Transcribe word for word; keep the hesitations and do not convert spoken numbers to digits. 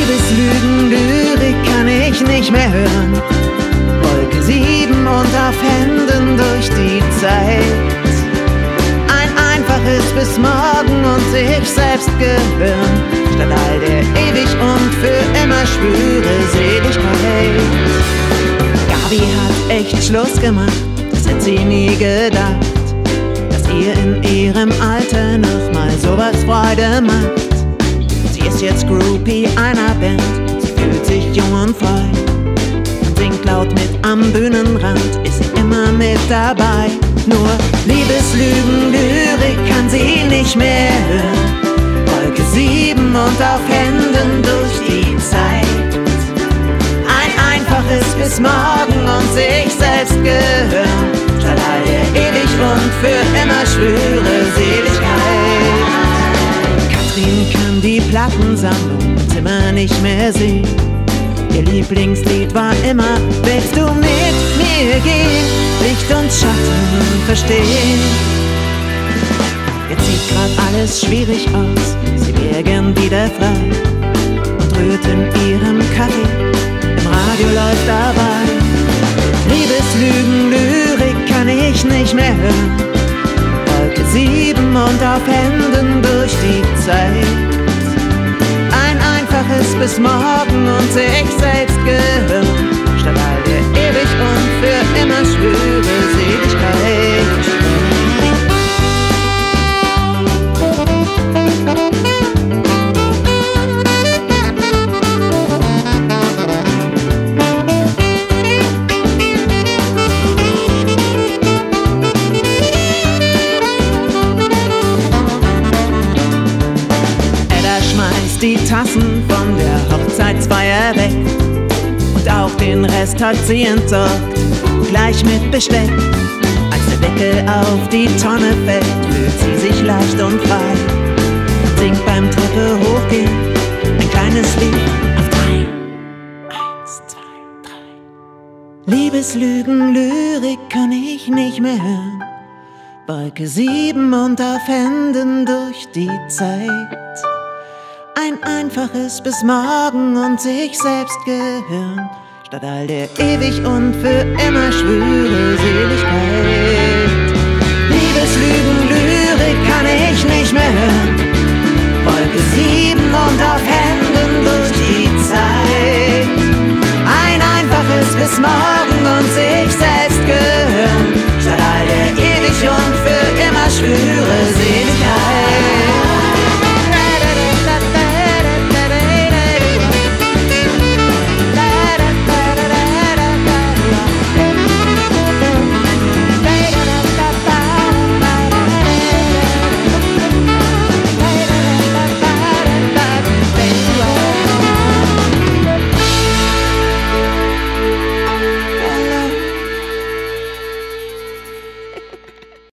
Liebeslügen, Lyrik kann ich nicht mehr hören. Wolke sieben und auf Händen durch die Zeit. Ein einfaches bis morgen und sich selbst gehören, statt all der ewig und für immer schwüre Seligkeit. Gabi hat echt Schluss gemacht, das hätte sie nie gedacht, dass ihr in ihrem Alter noch mal sowas Freude macht. Sie ist jetzt Groupie einer Band, sie fühlt sich jung und frei und singt laut mit am Bühnenrand, ist sie immer mit dabei. Nur Liebeslügen, Lyrik kann sie nicht mehr hören. Wolke sieben und auf Händen durch die Zeit. Ein einfaches bis morgen und sich selbst gehören, statt all der ewig und für immer schwüre Seligkeit. Katrin kann die Plattensammlung im Zimmer nicht mehr sehen. Ihr Lieblingslied war immer: Willst du mit mir gehen, Licht und Schatten verstehen? Jetzt sieht grad alles schwierig aus, sie wär gern wieder frei und rührt in ihrem Kaffee, im Radio läuft dabei. Liebeslügen, Lyrik kann ich nicht mehr hören. Wolke sieben und auf Händen durch die Zeit. Ein einfaches bis morgen und sich selbst gehören, statt all der ewig und für immer schwüre Seligkeit. Die Tassen von der Hochzeitsfeier weg und auch den Rest hat sie entsorgt, gleich mit Besteck. Als der Deckel auf die Tonne fällt, fühlt sie sich leicht und frei und singt beim Treppe hochgehen ein kleines Lied auf drei. Eins, zwei, drei. Liebeslügen, Lyrik kann ich nicht mehr hören. Wolke sieben und auf Händen durch die Zeit. Ein einfaches bis morgen und sich selbst gehören, statt all der ewig und für immer schwüre Seligkeit. Liebeslügen, Lyrik kann ich nicht mehr hören. Wolke sieben und auf Händen durch die Zeit. Ein einfaches bis morgen